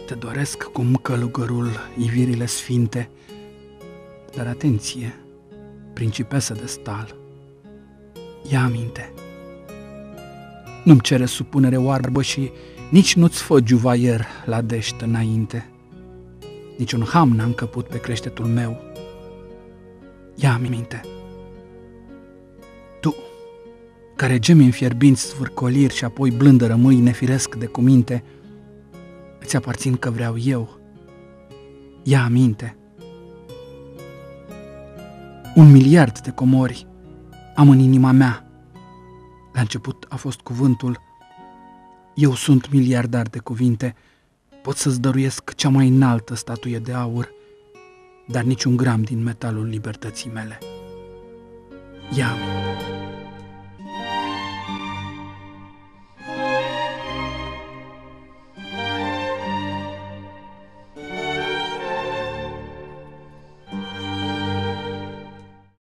Te doresc cum călugărul ivirile sfinte, dar atenție, principesă de stal, ia aminte. Nu-mi cere supunere oarbă și nici nu-ți fă juvaier la deștă înainte. Niciun ham n-a încăput pe creștetul meu. Ia aminte. Tu, care gemi în fierbinți zvârcoliri și apoi blândă rămâi nefiresc de cuminte, îți aparțin că vreau eu. Ia aminte. 1 miliard de comori am în inima mea. La început a fost cuvântul, eu sunt miliardar de cuvinte, pot să-ți dăruiesc cea mai înaltă statuie de aur, dar niciun gram din metalul libertății mele. Ia aminte.